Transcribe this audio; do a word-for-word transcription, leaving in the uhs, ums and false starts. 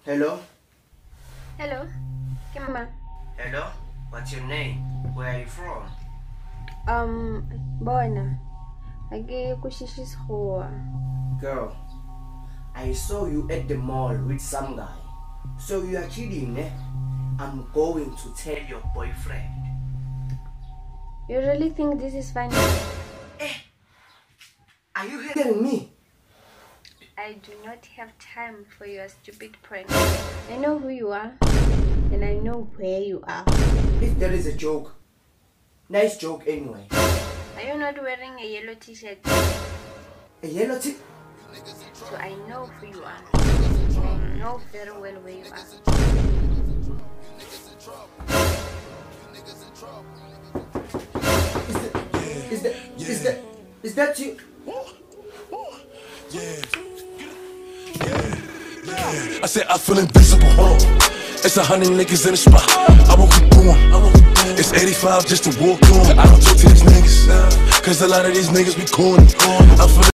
Hello? Hello, Kima. Hello? What's your name? Where are you from? Um, Bona. Age kushishi school. Girl, I saw you at the mall with some guy. So you are kidding, eh? I'm going to tell your boyfriend. You really think this is funny? Eh? Are you hearing me? I do not have time for your stupid prank. I know who you are, and I know where you are. If there is a joke, nice joke anyway. Are you not wearing a yellow t-shirt? A yellow t- So I know who you are, and I know very well where you are. Is that, is that, is that, is that you? Yeah. I said I feel invincible. Hold on. It's a hundred niggas in the spot. I won't keep going. It's eighty-five just to walk on. I don't talk to these niggas, cause a lot of these niggas be corny. I'm feeling